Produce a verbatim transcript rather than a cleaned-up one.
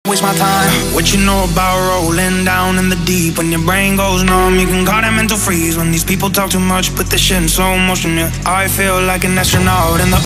Waste my time. What you know about rolling down in the deep? When your brain goes numb, you can call it mental freeze. When these people talk too much, put this shit in slow motion, yeah. I feel like an astronaut in the